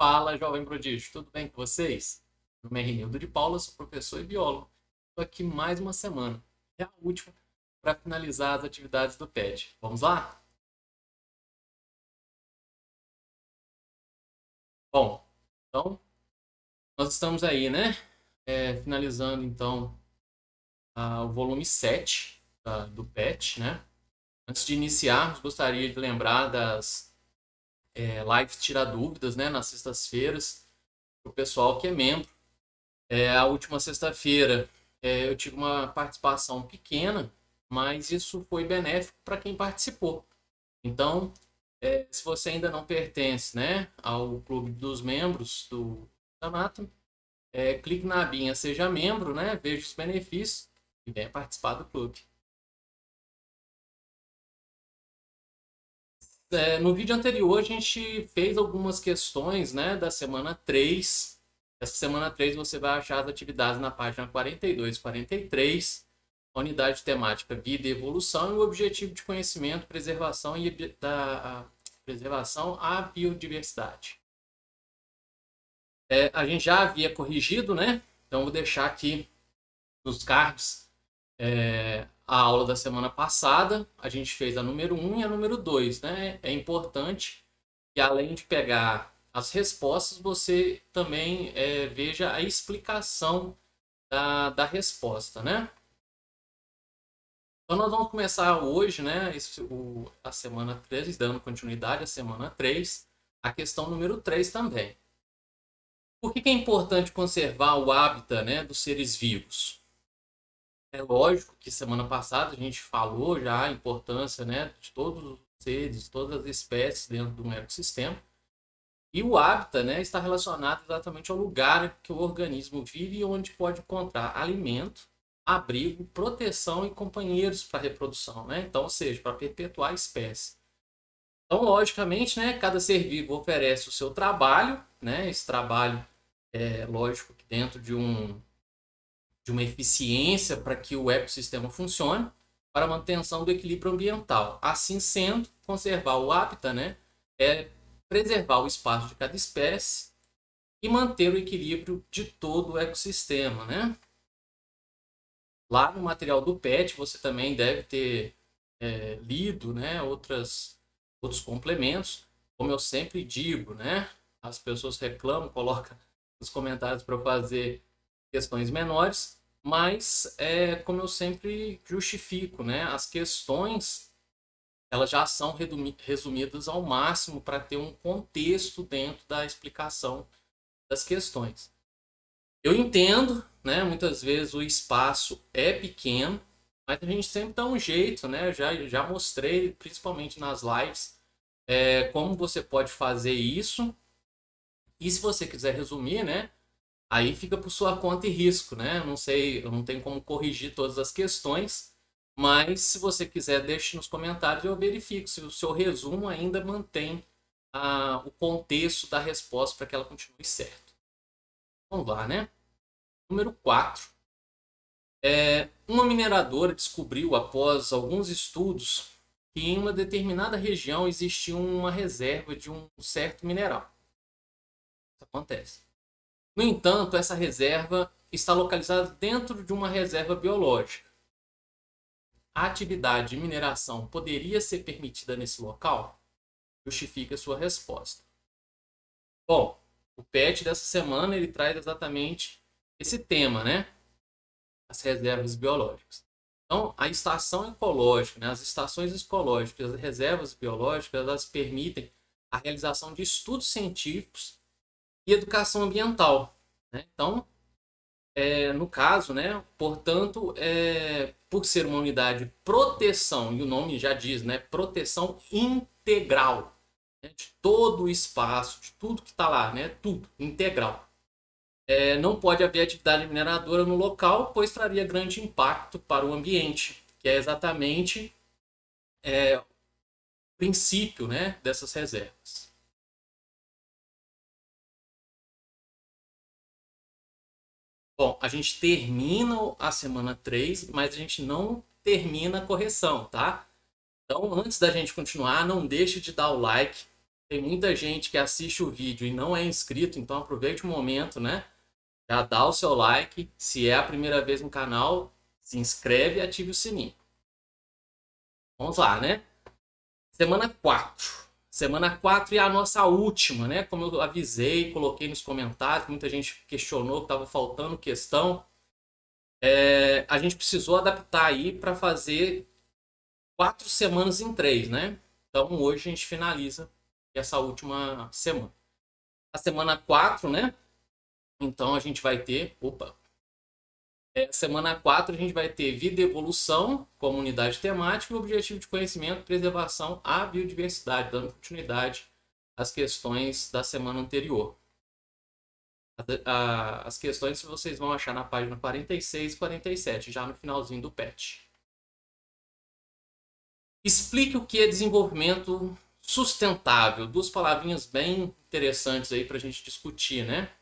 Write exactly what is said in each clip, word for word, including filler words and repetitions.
Fala, jovem prodígio, tudo bem com vocês? Meu nome é Renildo de Paula, sou professor e biólogo. Estou aqui mais uma semana, é a última, para finalizar as atividades do P E T. Vamos lá? Bom, então, nós estamos aí, né? É, finalizando, então, a- o volume sete da- do P E T, né? Antes de iniciarmos, gostaria de lembrar das é, lives Tira Dúvidas, né? Nas sextas-feiras, para o pessoal que é membro. É, a última sexta-feira é, eu tive uma participação pequena, mas isso foi benéfico para quem participou. Então, é, se você ainda não pertence, né, ao clube dos membros do Anatomy, é, clique na abinha Seja Membro, né, veja os benefícios e venha participar do clube. É, no vídeo anterior, a gente fez algumas questões, né, da semana três. Essa semana três você vai achar as atividades na página quarenta e dois, quarenta e três, a unidade temática Vida e Evolução e o objetivo de conhecimento, preservação e da a preservação à biodiversidade. É, a gente já havia corrigido, né? Então vou deixar aqui nos cards é, a aula da semana passada. A gente fez a número um e a número dois, né? É importante que além de pegar as respostas, você também é, veja a explicação da, da resposta, né? Então nós vamos começar hoje, né, esse, o, a semana três, dando continuidade à semana três, a questão número três também. Por que, que é importante conservar o hábitat, né, dos seres vivos? É lógico que semana passada a gente falou já a importância, né, de todos os seres, todas as espécies dentro de um ecossistema. E o hábitat, né, está relacionado exatamente ao lugar que o organismo vive e onde pode encontrar alimento, abrigo, proteção e companheiros para reprodução, né? Então, ou seja, para perpetuar a espécie. Então, logicamente, né, cada ser vivo oferece o seu trabalho, né? Esse trabalho é lógico que dentro de um de uma eficiência para que o ecossistema funcione, para a manutenção do equilíbrio ambiental. Assim sendo, conservar o hábitat, né, é preservar o espaço de cada espécie e manter o equilíbrio de todo o ecossistema, né? Lá no material do P E T você também deve ter é, lido, né, outras, outros complementos. Como eu sempre digo, né, as pessoas reclamam, colocam nos comentários para fazer questões menores, mas é, como eu sempre justifico, né, as questões elas já são resumidas ao máximo para ter um contexto dentro da explicação das questões. Eu entendo, né, muitas vezes o espaço é pequeno, mas a gente sempre dá um jeito, né? Eu já, já mostrei, principalmente nas lives, é, como você pode fazer isso. E se você quiser resumir, né, aí fica por sua conta e risco, né? Eu não sei, eu não tenho como corrigir todas as questões, mas se você quiser, deixe nos comentários e eu verifico se o seu resumo ainda mantém ah, o contexto da resposta para que ela continue certa. Vamos lá, né? Número quatro. É, uma mineradora descobriu, após alguns estudos, que em uma determinada região existia uma reserva de um certo mineral. Isso acontece. No entanto, essa reserva está localizada dentro de uma reserva biológica. A atividade de mineração poderia ser permitida nesse local? Justifique a sua resposta. Bom, o P E T dessa semana ele traz exatamente esse tema, né? As reservas biológicas. Então, a estação ecológica, né? As estações ecológicas, as reservas biológicas, elas permitem a realização de estudos científicos e educação ambiental, né? Então, é, no caso, né, portanto, é, por ser uma unidade de proteção, e o nome já diz, né, proteção integral, né, de todo o espaço, de tudo que está lá, né, tudo, integral. É, não pode haver atividade mineradora no local, pois traria grande impacto para o ambiente, que é exatamente é, o princípio, né, dessas reservas. Bom, a gente termina a semana três, mas a gente não termina a correção, tá? Então, antes da gente continuar, não deixe de dar o like, tem muita gente que assiste o vídeo e não é inscrito, então aproveite o momento, né? Já dá o seu like. Se é a primeira vez no canal, se inscreve e ative o sininho. Vamos lá, né? Semana quatro. Semana quatro e a nossa última, né? Como eu avisei, coloquei nos comentários, muita gente questionou que estava faltando questão. É, a gente precisou adaptar aí para fazer quatro semanas em três, né? Então hoje a gente finaliza essa última semana. A semana quatro, né? Então a gente vai ter... Opa! É, semana quatro a gente vai ter vida e evolução como unidade temática e objetivo de conhecimento, preservação à biodiversidade, dando continuidade às questões da semana anterior. As questões vocês vão achar na página quarenta e seis e quarenta e sete, já no finalzinho do patch. Explique o que é desenvolvimento sustentável. Duas palavrinhas bem interessantes aí para a gente discutir, né?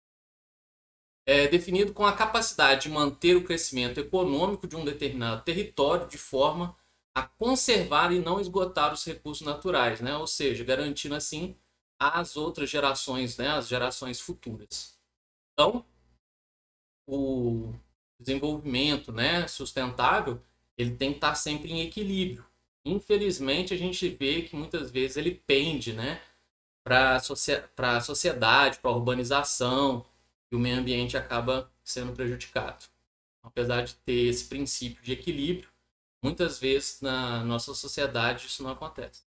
É definido com a capacidade de manter o crescimento econômico de um determinado território de forma a conservar e não esgotar os recursos naturais, né? Ou seja, garantindo assim as outras gerações, né? As gerações futuras. Então, o desenvolvimento, né, sustentável, ele tem que estar sempre em equilíbrio. Infelizmente, a gente vê que muitas vezes ele pende, né, para a sociedade, para a urbanização, e o meio ambiente acaba sendo prejudicado. Apesar de ter esse princípio de equilíbrio, muitas vezes na nossa sociedade isso não acontece.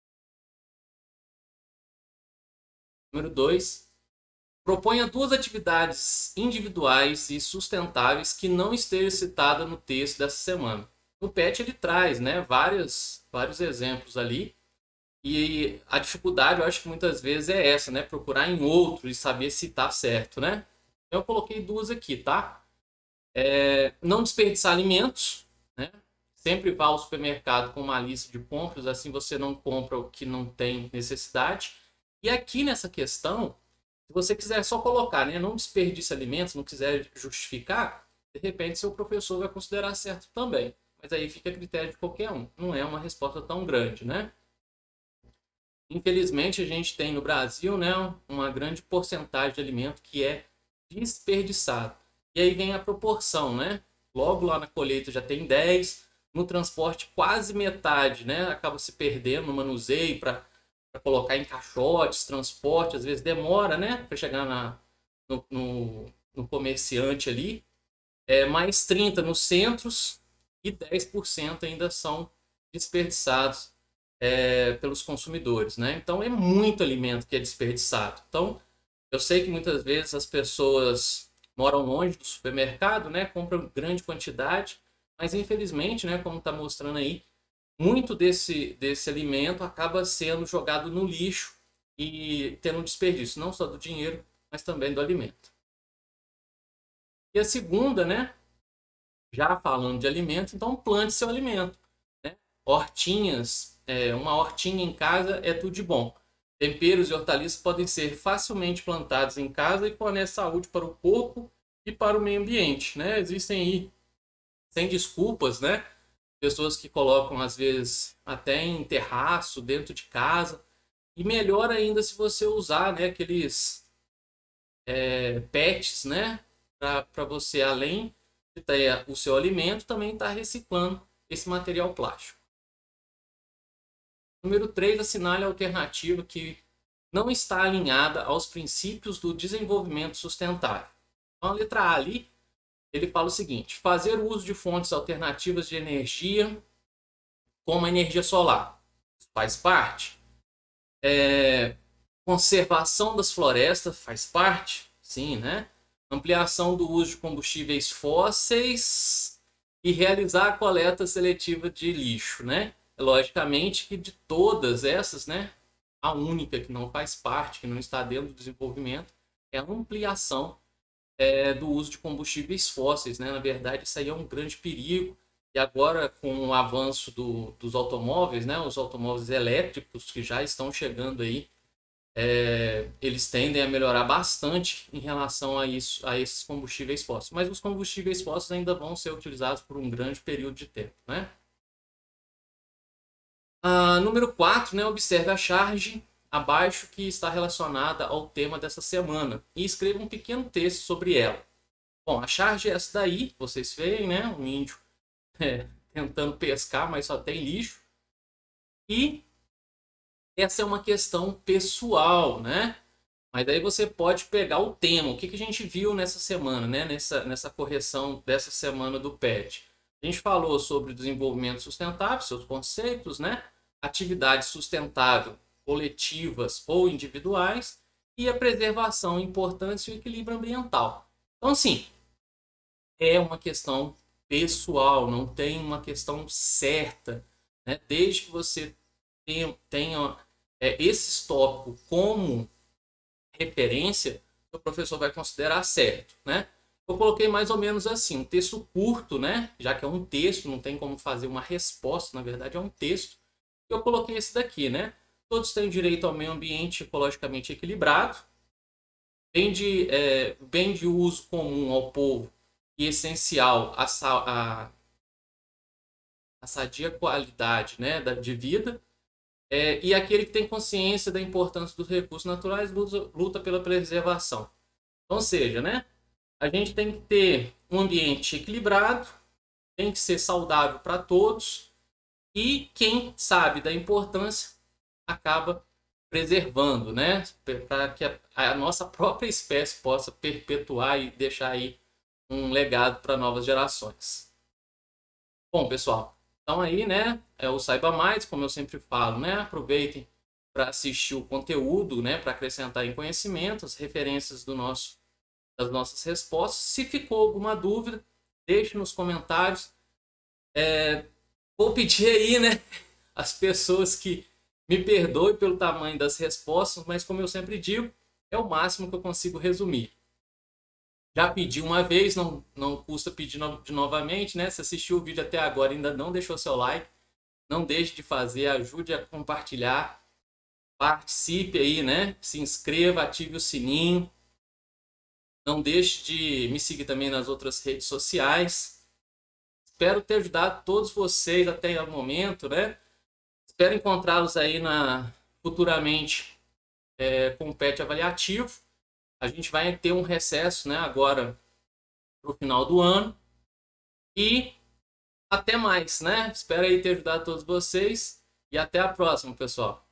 Número dois. Proponha duas atividades individuais e sustentáveis que não estejam citadas no texto dessa semana. No patch ele traz, né, várias, vários exemplos ali. E a dificuldade, eu acho que muitas vezes é essa, né? Procurar em outro e saber se está certo, né? Eu coloquei duas aqui, tá? É, não desperdiçar alimentos, né? Sempre vá ao supermercado com uma lista de compras, assim você não compra o que não tem necessidade. E aqui nessa questão, se você quiser só colocar, né? Não desperdice alimentos, não quiser justificar, de repente seu professor vai considerar certo também. Mas aí fica a critério de qualquer um. Não é uma resposta tão grande, né? Infelizmente, a gente tem no Brasil, né, uma grande porcentagem de alimento que é desperdiçado. E aí vem a proporção, né? Logo lá na colheita já tem dez, no transporte quase metade, né? Acaba se perdendo no manuseio para colocar em caixotes, transporte, às vezes demora, né? Para chegar na, no, no, no comerciante ali. É, mais trinta nos centros e dez por cento ainda são desperdiçados é, pelos consumidores, né? Então é muito alimento que é desperdiçado. Então eu sei que muitas vezes as pessoas moram longe do supermercado, né? Compram grande quantidade, mas infelizmente, né? Como está mostrando aí, muito desse, desse alimento acaba sendo jogado no lixo e tendo um desperdício, não só do dinheiro, mas também do alimento. E a segunda, né? Já falando de alimento, então plante seu alimento, né? Hortinhas, é, uma hortinha em casa é tudo de bom. Temperos e hortaliças podem ser facilmente plantados em casa e fornecem saúde para o corpo e para o meio ambiente, né? Existem aí, sem desculpas, né? Pessoas que colocam, às vezes, até em terraço, dentro de casa. E melhor ainda se você usar, né, aqueles é, pets, né? Para você, além de ter o seu alimento, também estar reciclando esse material plástico. Número três, assinale a alternativa que não está alinhada aos princípios do desenvolvimento sustentável. Então, a letra A ali, ele fala o seguinte: fazer uso de fontes alternativas de energia, como a energia solar. Isso faz parte. É, conservação das florestas faz parte, sim, né? Ampliação do uso de combustíveis fósseis e realizar a coleta seletiva de lixo, né? Logicamente que de todas essas, né, a única que não faz parte, que não está dentro do desenvolvimento, é a ampliação é, do uso de combustíveis fósseis, né? Na verdade, isso aí é um grande perigo. E agora, com o avanço do, dos automóveis, né, os automóveis elétricos que já estão chegando aí, é, eles tendem a melhorar bastante em relação a, isso, a esses combustíveis fósseis. Mas os combustíveis fósseis ainda vão ser utilizados por um grande período de tempo, né? Ah, número quatro, né, observe a charge abaixo que está relacionada ao tema dessa semana e escreva um pequeno texto sobre ela. Bom, a charge é essa daí, vocês veem, né? Um índio é, tentando pescar, mas só tem lixo. E essa é uma questão pessoal, né? Mas daí você pode pegar o tema. O que, que a gente viu nessa semana, né? Nessa, nessa correção dessa semana do P E T. A gente falou sobre desenvolvimento sustentável, seus conceitos, né? Atividade sustentável, coletivas ou individuais, e a preservação, importância e o equilíbrio ambiental. Então, assim, é uma questão pessoal, não tem uma questão certa, né? Desde que você tenha, tenha é, esses tópicos como referência, o professor vai considerar certo, né? Eu coloquei mais ou menos assim, um texto curto, né? Já que é um texto, não tem como fazer uma resposta, na verdade é um texto. Eu coloquei esse daqui, né? Todos têm direito ao meio ambiente ecologicamente equilibrado, bem de, é, bem de uso comum ao povo e essencial à, à, à sadia qualidade, né, de vida. É, e aquele que tem consciência da importância dos recursos naturais luta, luta pela preservação. Ou seja, né, a gente tem que ter um ambiente equilibrado, tem que ser saudável para todos, e quem sabe da importância acaba preservando, né, para que a, a nossa própria espécie possa perpetuar e deixar aí um legado para novas gerações. Bom, pessoal, então aí, né, é o Saiba Mais, como eu sempre falo, né, aproveitem para assistir o conteúdo, né, para acrescentar em conhecimento, as referências do nosso, das nossas respostas. Se ficou alguma dúvida, deixe nos comentários. É, vou pedir aí, né, as pessoas que me perdoem pelo tamanho das respostas, mas como eu sempre digo, é o máximo que eu consigo resumir. Já pedi uma vez, não, não custa pedir no, de novamente, né? Se assistiu o vídeo até agora e ainda não deixou seu like, não deixe de fazer, ajude a compartilhar, participe aí, né? Se inscreva, ative o sininho. Não deixe de me seguir também nas outras redes sociais. Espero ter ajudado todos vocês até o momento, né? Espero encontrá-los aí na, futuramente é, com o P E T avaliativo. A gente vai ter um recesso, né, agora para o final do ano. E até mais, né? Espero aí ter ajudado todos vocês. E até a próxima, pessoal.